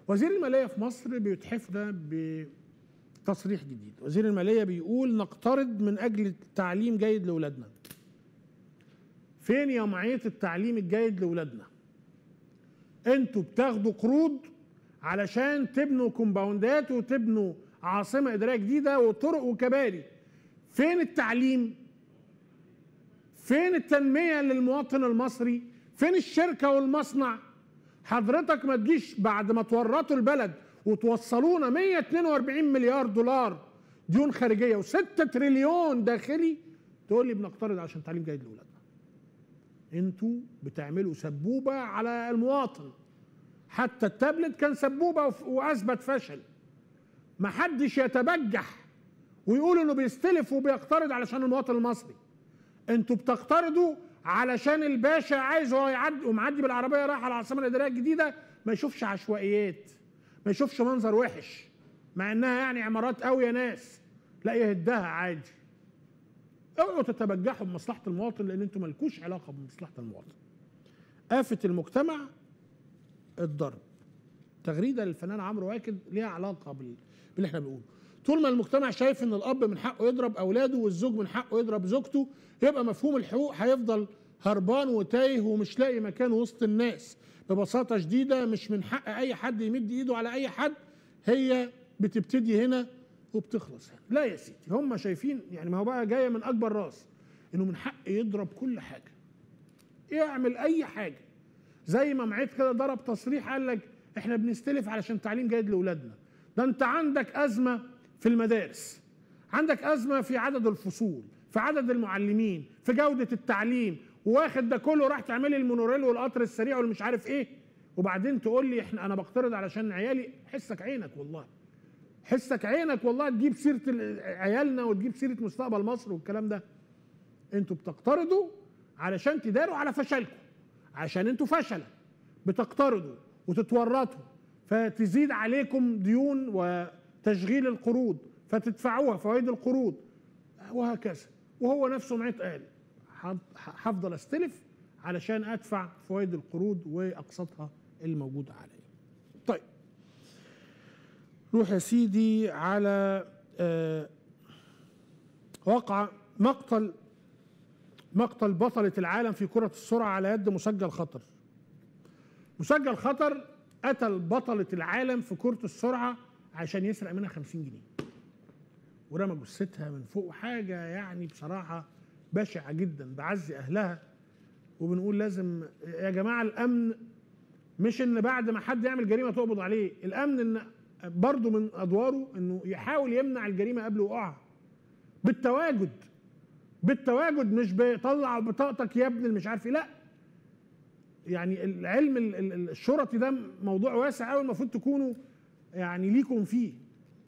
وزير المالية في مصر بيتحفنا بتصريح جديد. وزير المالية بيقول نقترض من أجل تعليم جيد لأولادنا. فين يا معية التعليم الجيد لأولادنا؟ انتوا بتاخدوا قروض علشان تبنوا كومباوندات وتبنوا عاصمة إدارية جديدة وطرق وكباري. فين التعليم؟ فين التنمية للمواطن المصري؟ فين الشركة والمصنع؟ حضرتك ما تجيش بعد ما تورطوا البلد وتوصلونا 142 مليار دولار ديون خارجية و6 تريليون داخلي تقول لي بنقترض عشان تعليم جيد لأولادنا. انتوا بتعملوا سبوبة على المواطن. حتى التابلت كان سبوبة وأثبت فشل. ما حدش يتبجح ويقول انه بيستلف وبيقترض علشان المواطن المصري. انتوا بتقترضوا علشان الباشا عايز هو يعدي ومعدي بالعربيه رايح على العاصمه الاداريه الجديده ما يشوفش عشوائيات، ما يشوفش منظر وحش، مع انها يعني عمارات قوي يا ناس، لا يهدها عادي. اوعوا تتبجحوا بمصلحه المواطن لان انتوا مالكوش علاقه بمصلحه المواطن. آفة المجتمع الضرب. تغريده للفنان عمرو واكد ليها علاقه باللي احنا بنقوله. طول ما المجتمع شايف ان الاب من حقه يضرب اولاده والزوج من حقه يضرب زوجته، يبقى مفهوم الحقوق هيفضل هربان وتايه ومش لاقي مكان وسط الناس. ببساطه شديده مش من حق اي حد يمد ايده على اي حد، هي بتبتدي هنا وبتخلص هنا. لا يا سيدي، هم شايفين يعني ما هو بقى جايه من اكبر راس انه من حق يضرب كل حاجه، يعمل اي حاجه. زي ما معيد كده ضرب تصريح قال لك احنا بنستلف علشان تعليم جيد لاولادنا. ده انت عندك ازمه في المدارس، عندك ازمه في عدد الفصول، في عدد المعلمين، في جوده التعليم، واخد ده كله راح تعملي المونوريل والقطر السريع والمش عارف ايه، وبعدين تقول لي انا بقترض علشان عيالي. حسك عينك والله، حسك عينك والله، تجيب سيره عيالنا وتجيب سيره مستقبل مصر والكلام ده. انتوا بتقترضوا علشان تداروا على فشلكم، عشان انتوا فشله بتقترضوا وتتورطوا فتزيد عليكم ديون وتشغيل القروض فتدفعوها فوائد القروض وهكذا. وهو نفسه معيط قال هفضل استلف علشان ادفع فوائد القروض واقساطها اللي موجوده عليا. طيب روح يا سيدي على وقع مقتل بطلة العالم في كرة السرعة على يد مسجل خطر. مسجل خطر قتل بطلة العالم في كرة السرعة عشان يسرق منها 50 جنيه ورمى جثتها من فوق. حاجة يعني بصراحة بشعة جدا. بعزي أهلها وبنقول لازم يا جماعة الأمن مش إن بعد ما حد يعمل جريمة تقبض عليه، الأمن إن برضه من أدواره إنه يحاول يمنع الجريمة قبل وقوعها بالتواجد، مش بيطلع بطاقتك يا ابني مش عارف ايه. لا يعني العلم الشرطي ده موضوع واسع قوي، المفروض تكونوا يعني ليكم فيه.